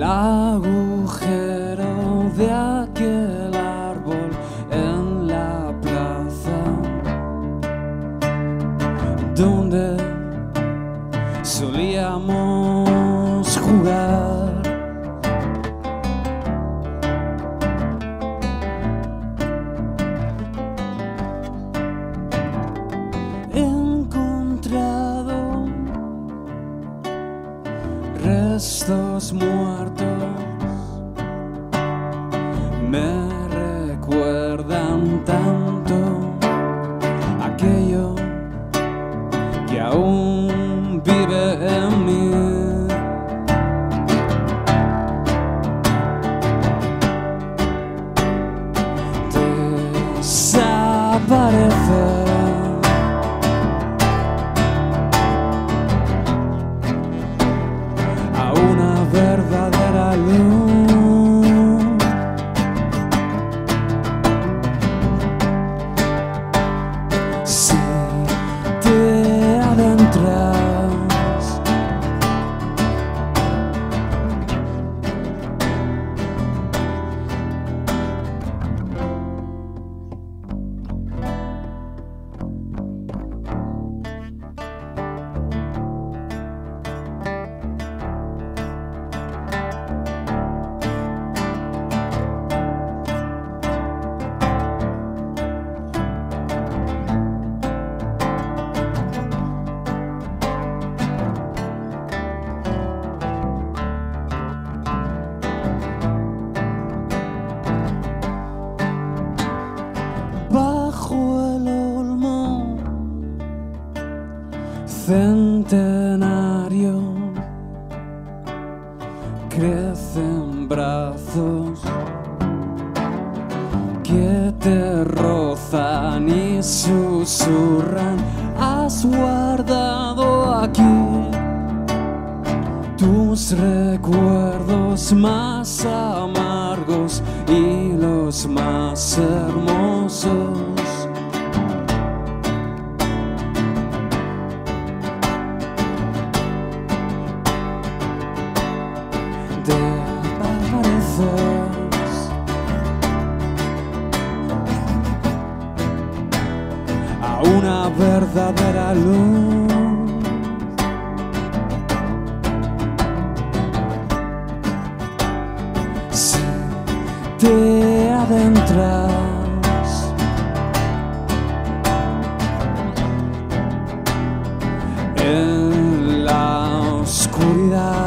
agujero de aquel árbol en la plaza donde solíamos jugar. He encontrado restos muertos, me recuerdan tanto aquello que aún vive en mí. Desaparece a una verdadera luz. Si te adentras bajo el olmo centenario crecen brazos que te rozan y susurran. Has guardado aquí tus recuerdos más amargos y los más hermosos. Desapareces a una verdadera luz. Si te adentras en la oscuridad,